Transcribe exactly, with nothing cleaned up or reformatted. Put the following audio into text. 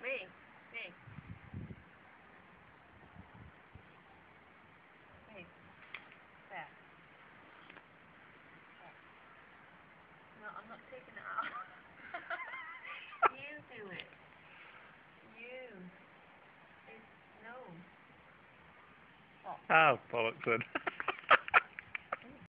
Me. Me. Me. There. There. No, I'm not taking it out. You do it. You. It's no. Oh, bollocks then.